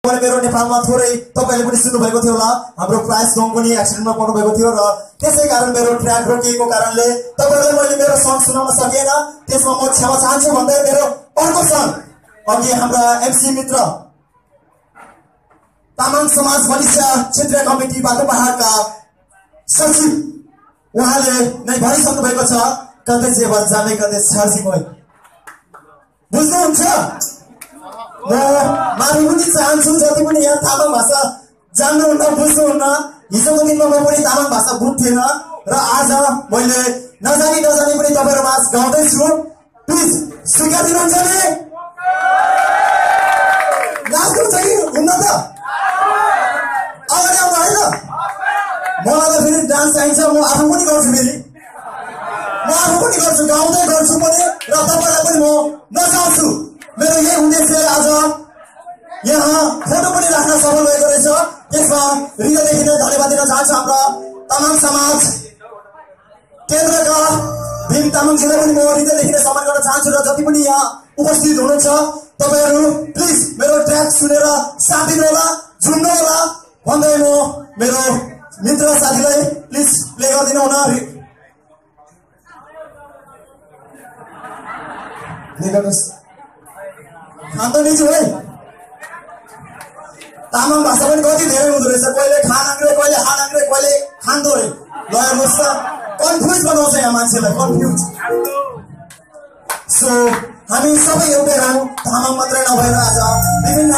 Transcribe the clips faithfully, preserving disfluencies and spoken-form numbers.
पनि मेरो नेपालमा थोरै तपाईले पनि सुन्नु भएको थियो होला हाम्रो प्राइस गङ पनि एक्सिडेन्टमा पर्नु भएको थियो र त्यसै कारण मेरो ट्र्याक रोकिएको कारणले तपाईलाई मैले मेरो सङ सुनाउन सकिएन त्यसमा म क्षमा चाहन्छु भन्दै मेरो अर्को सङ अघि हाम्रा एमसी मित्र तामाङ समाज मलेसिया क्षेत्रीय कमिटी बाटोपहाडका सचिव उहाँले नै भनिसक्नु भएको छ कतै जेवर जाने कतै छर्सी भई बुझ्नुहुन्छ म मार्नु पनि चाहन्छु जति पनि यहाँ तामाङ भाषा जान्नुहुन्न बुझ्नुहुन्न हिजोको दिनमा म पनि तामाङ भाषा बुझ्थेन र आज मैले नजानी नजानी पनि तपाईहरु माझ गाउँदैछु प्लिज स्वीकार दिनुहुन्छ नि नाच्नु चाहिँ हुन्न त अगाडि आउनु है त मलाई त फेरि डान्स चाहिन्छ म आफू पनि गर्छु फेरि म आफू पनि गर्छु गाउँदै गर्छु पनि र तपाईलाई पनि म नचाउँछु मेरो यही उद्देश्य आज यहाँ फोटो पनि राख्न सफल भएको रहेछ त्यसमा हृदयदेखि नै धन्यवाद दिन चाहन्छु हाम्रा तामाङ समाज केन्द्रका भीम तामाङजीलाई पनि म हृदयदेखि नै सम्मान गर्न चाहन्छु र जति पनि यहाँ उपस्थित हुनुहुन्छ तपाईहरु प्लिज मेरो ट्र्याक सुनेर साथ दिनु होला झुम्नु होला भन्दै म मेरो मित्र साथीलाई प्लिज प्ले गरिदिनु हुन खाँदो है तामाङ भाषा पनि कति धेरै हुँदो रहेछ कहिले खानाङ्ग्रे कहिले खानाङ्ग्रे कहिले खाँदो है ल हेर्नुहोस् त कन्फ्युज बनाउँछ यहाँ मान्छेलाई कन्फ्युज सो हामी सबै एउटै हौ तामाङ मात्रै नभएर आज विभिन्न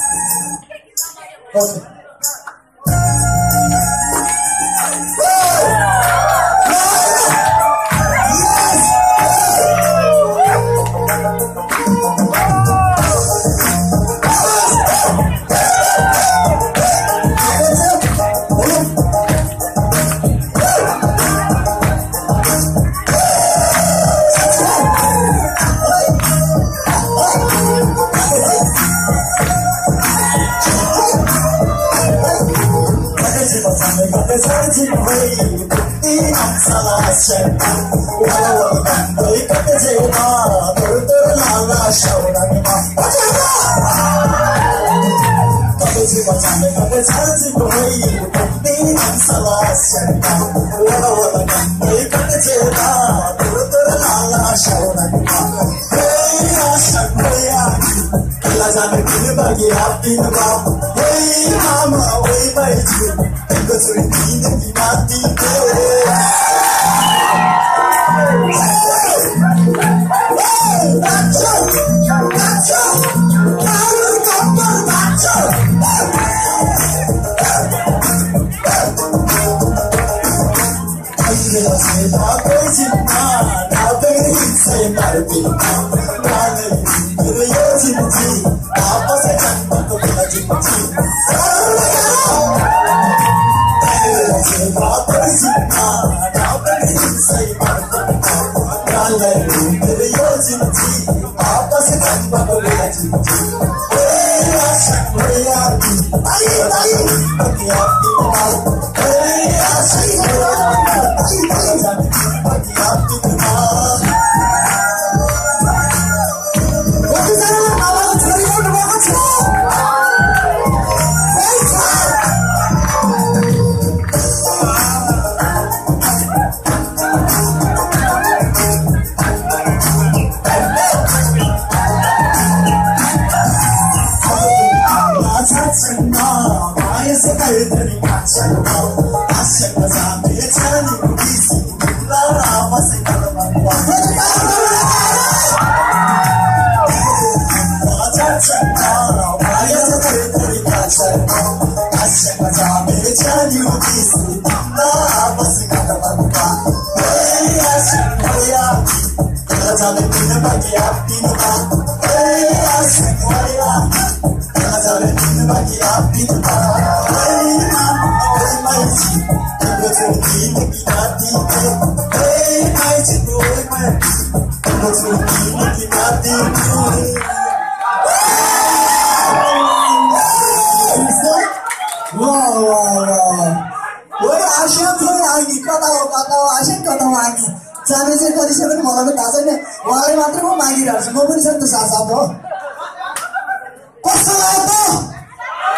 जाने चाहिँ कतिसम्म मलाई पनि थाहा छैन उहाँले मात्रै म मागिरहेको छु म पनि छ नि त साथ साथ हो कस्तो लाग्यो त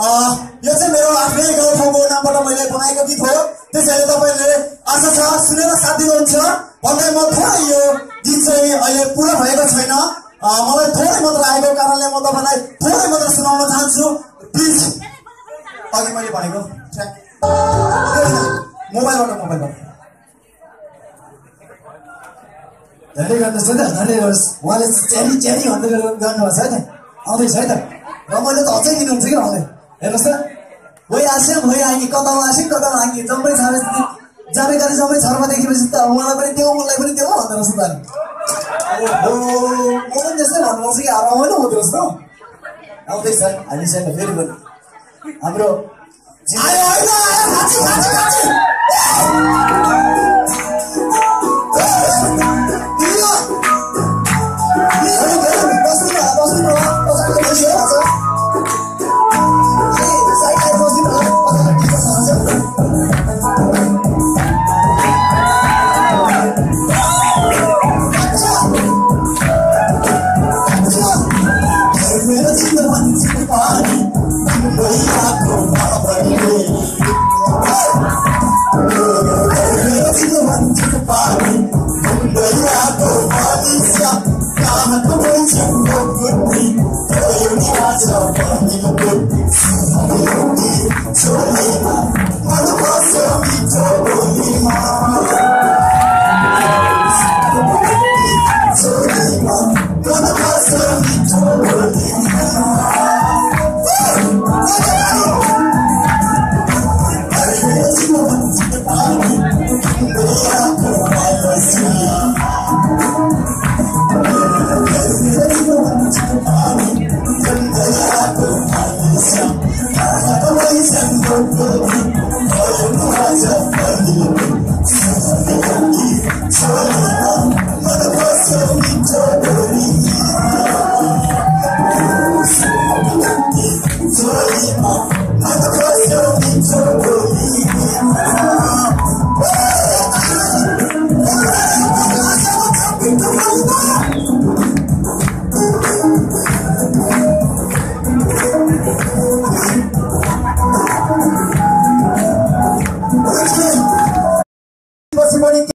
यो चाहिँ मेरो आफ्नै गाउँठाउँको नामबाट मैले बनाएको गीत हो। त्यसैले तपाईँले आशा छ सुनेर साथ दिनुहुन्छ भन्दै म थोरै यो गीत चाहिँ अहिले पुरा भएको छैन, मलाई थोरै मात्र आएको कारणले म तपाईँलाई थोरै मात्र सुनाउन चाहन्छु। प्लिज अघि मैले भनेको मोबाइलबाट मोबाइलबाट धेरै गर्नुहोस् है त, धेरै गर्नुहोस्। उहाँले च्यारी च्यारी भन्दै गर्नुभएको छ है त, आउँदैछ है त। र मैले त अझै दिनुहुन्छ कि उहाँले हेर्नुहोस् त, वही आस्यम वही आएँ कदम आएँ कदम आएँ जम्मै छ जानकारी जम्मै छरमा देखेपछि त उहाँलाई पनि देऊ मलाई पनि देऊ भन्दो रहेछ त। ओहो म पनि त्यस्तै भन्नुपर्छ कि रमाइलो हुँदो रहेछ त। आउँदैछ हामीसँग फेरि पनि हाम्रो आयो होइन आयो